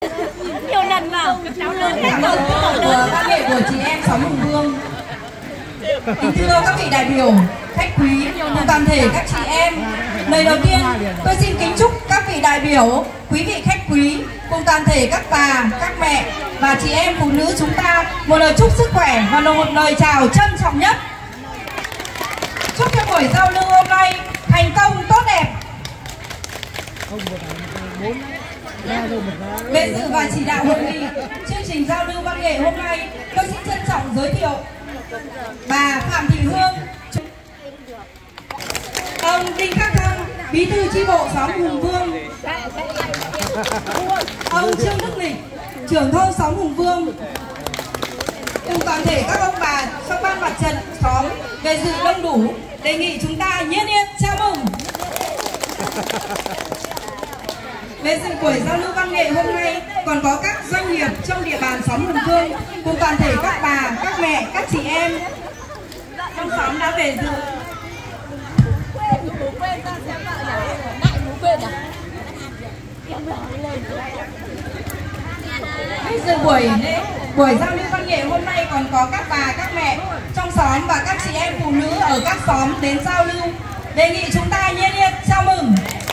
Nhiều lần vào cháu lớn hết rồi. Văn nghệ của chị em xóm Hùng Vương. Kính thưa các vị đại biểu, khách quý cùng toàn thể các chị em, lời đầu tiên tôi xin kính chúc các vị đại biểu, quý vị khách quý cùng toàn thể các bà, các mẹ và chị em phụ nữ chúng ta một lời chúc sức khỏe và một lời chào trân trọng nhất. Chúc cho buổi giao lưu hôm nay thành công tốt đẹp. Về dự và chỉ đạo hội nghị chương trình giao lưu văn nghệ hôm nay, tôi xin trân trọng giới thiệu bà Phạm Thị Hương, ông Đinh Khắc Thăng, bí thư chi bộ xóm Hùng Vương, ông Trương Đức Lịch, trưởng thôn xóm Hùng Vương, cùng toàn thể các ông bà trong ban mặt trận xóm về dự đông đủ, đề nghị chúng ta nhiệt liệt chào mừng. Về dự buổi giao lưu văn nghệ hôm nay còn có các doanh nghiệp trong địa bàn xóm Hùng Vương cùng toàn thể các bà, các mẹ, các chị em trong xóm đã về dự. Dự buổi giao lưu văn nghệ hôm nay còn có các bà, các mẹ trong xóm và các chị em phụ nữ ở các xóm đến giao lưu, đề nghị chúng ta nhiệt liệt chào mừng.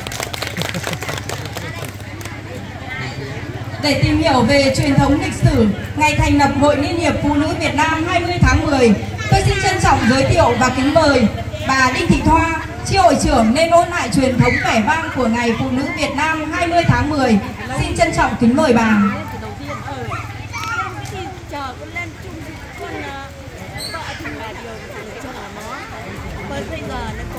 Để tìm hiểu về truyền thống lịch sử ngày thành lập Hội Liên hiệp Phụ nữ Việt Nam 20 tháng 10, tôi xin trân trọng giới thiệu và kính mời bà Đinh Thị Thoa, chi hội trưởng nên ôn lại truyền thống vẻ vang của Ngày Phụ nữ Việt Nam 20 tháng 10. Xin trân trọng kính mời bà. Bây giờ